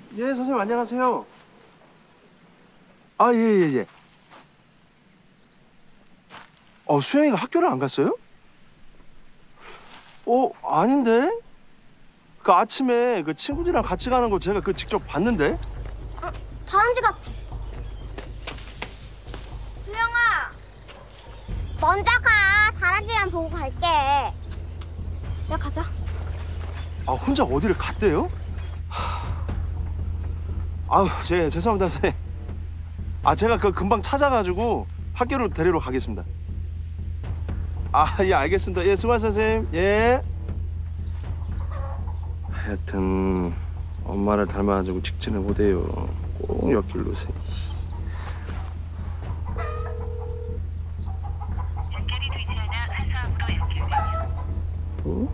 예, 선생님 안녕하세요. 아, 예. 수영이가 학교를 안 갔어요? 아닌데? 그 아침에 그 친구들이랑 같이 가는 거 제가 직접 봤는데? 다람쥐 같아. 수영아, 먼저 가. 다람쥐만 보고 갈게. 야, 가자. 혼자 어디를 갔대요? 아유, 죄송합니다, 선생님. 제가 금방 찾아가지고 학교로 데리러 가겠습니다. 예, 알겠습니다. 예, 수고하세요, 선생님. 예. 하여튼 엄마를 닮아가지고 직진을 못해요. 꼭 옆길로 세. 연결이 되지 않아 하수함으로 연결되며.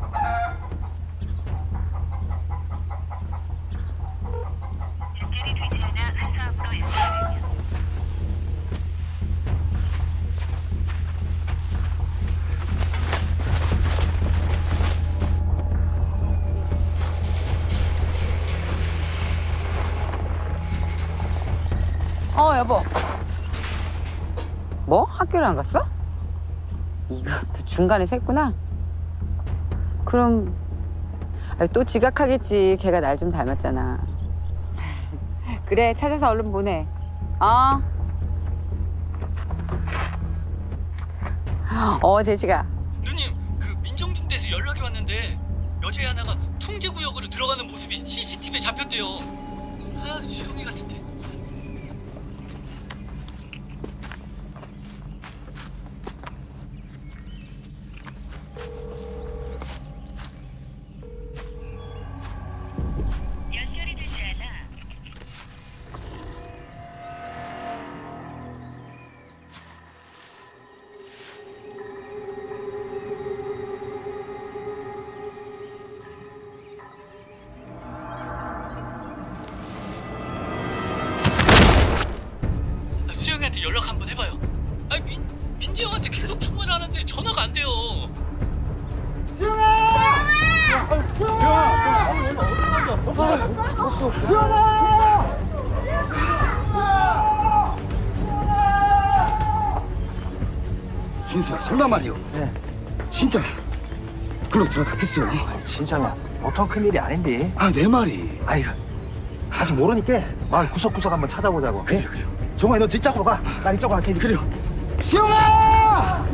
연결이 되지 않아 하수함으로 연결되며. 여보. 뭐? 학교를 안 갔어? 이것도 중간에 샜구나. 그럼 또 지각하겠지. 걔가 날 좀 닮았잖아. 그래, 찾아서 얼른 보내. 제시가. 누님, 그 민정준대에서 연락이 왔는데 여자애 하나가 통제구역으로 들어가는 모습이 CCTV에 잡혔대요. 수영이 같은데. 연결이 되지 않아. 수영이한테 연락 한번 해봐요. 민재 형한테 계속 통화를 하는데 전화가 안 돼요. 준수야, 설마 말이오. 네. 진짜 글로 들어갔겠어. 진짜면 보통 큰일이 아닌데. 내 말이. 아이고, 아직 모르니까 마을 구석구석 한번 찾아보자고. 그래. 정말 너 이쪽으로 가. 난 이쪽으로 갈 테니까. 그래요. 수영아!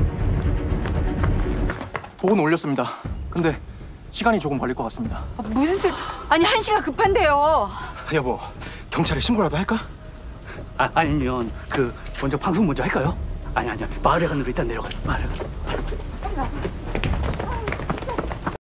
보고는 올렸습니다. 근데 시간이 조금 걸릴 것 같습니다. 무슨 아니, 한시가 급한데요. 여보, 경찰에 신고라도 할까? 아니면 먼저 방송 먼저 할까요? 아니요. 마을회관으로 일단 내려가요. 마을회관.